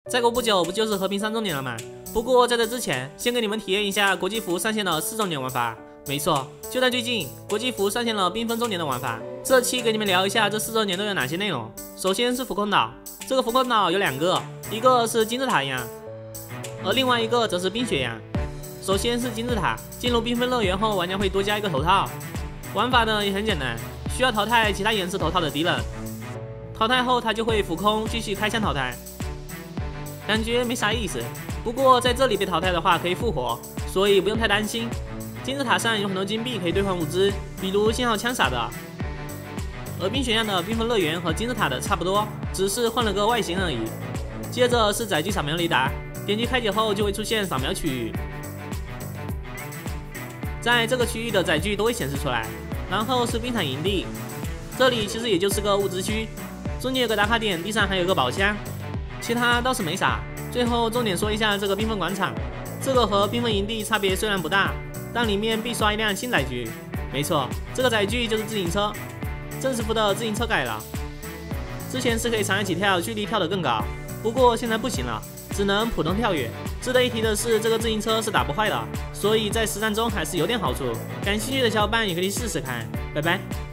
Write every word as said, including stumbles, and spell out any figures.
再过不久不就是和平三周年了吗？不过在这之前，先给你们体验一下国际服上线了四周年玩法。没错，就在最近，国际服上线了缤纷周年的玩法。这期给你们聊一下这四周年都有哪些内容。首先是浮空岛，这个浮空岛有两个，一个是金字塔一样，而另外一个则是冰雪样。首先是金字塔，进入缤纷乐园后，玩家会多加一个头套。玩法呢也很简单，需要淘汰其他颜色头套的敌人，淘汰后它就会浮空，继续开枪淘汰。感觉没啥意思，不过在这里被淘汰的话可以复活，所以不用太担心。金字塔上有很多金币可以兑换物资，比如信号枪啥的。而冰雪样的缤纷乐园和金字塔的差不多，只是换了个外形而已。接着是载具扫描雷达，点击开启后就会出现扫描区域，在这个区域的载具都会显示出来。然后是冰场营地，这里其实也就是个物资区，中间有个打卡点，地上还有个宝箱。其他倒是没啥。最后重点说一下这个缤纷广场，这个和缤纷营地差别虽然不大，但里面必刷一辆新载具。没错，这个载具就是自行车，正式服的自行车改了。之前是可以长跃起跳，距离跳得更高，不过现在不行了，只能普通跳跃。值得一提的是，这个自行车是打不坏的，所以在实战中还是有点好处。感兴趣的小伙伴也可以试试看。拜拜。